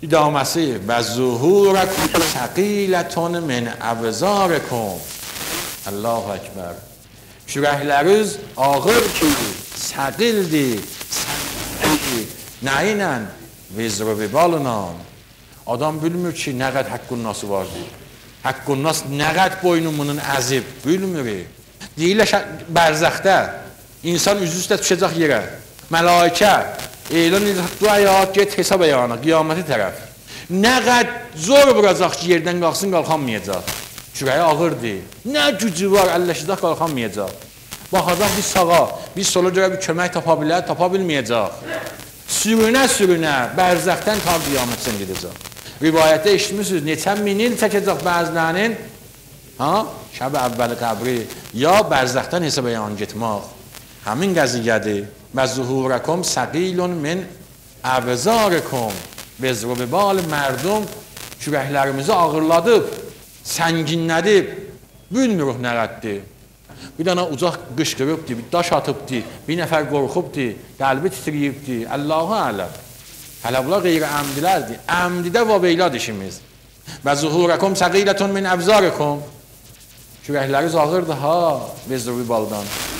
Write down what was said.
İdaməsi və zuhurəkum səqiləton min əvzarikum. Allahu Ekber. Kürəkləriniz ağır ki, səqildir, səqildir. Nə ilə? Vizru bibalından. Adam bilmir ki, nə qəd haqqın nası vardır. Haqqın nas nə qəd boynumunun əzib, bilmir. Deyirlər bərzəxdə, insan üzü üstə düşəcək yerə. Mələikə, elan duayat get hesab ayağına, qiyaməti tərəf. Nə qəd zor vuracaq ki, yerdən qalxsın, qalxanmayacaq. Kürəyi ağırdır. Nə gücü var, əlləşəcək, qalxanmayacaq. Baxacaq bir sağa, bir sola görə bir kömək tapa bilər, tapa bilməyəcək. Sürünə, bərzəxdən ta qiyamətdən gedəcək. Rivayətdə eşitmişsiniz, neçə min il çəkəcək bəzilərinin, şəb əvvəli qəbri, ya bərzəxdən hesab ayağına getmək. Həmin qəziyyədir. Və zuhurəkum səqilun min əvzarikum. Vezru bibal mərdum kürəklərimizi ağırladıb, sənginlədib, bilmirik nə qəddir. Bir dana ucaq qışqırıbdır, bir daş atıbdır, bir nəfər qorxubdur, qəlbi titriyibdir, Allahu ələm. Hələ bunlar qeyri-əmdilərdir. Əmdidə və beyladır işimiz. Və zuhurəkum səqilətun min əvzarikum. Kürəkləriniz ağırdır, vezru bibaldan.